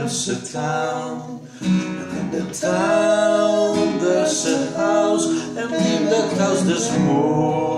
there's a town, and in the town there's a house, and in that house there's more.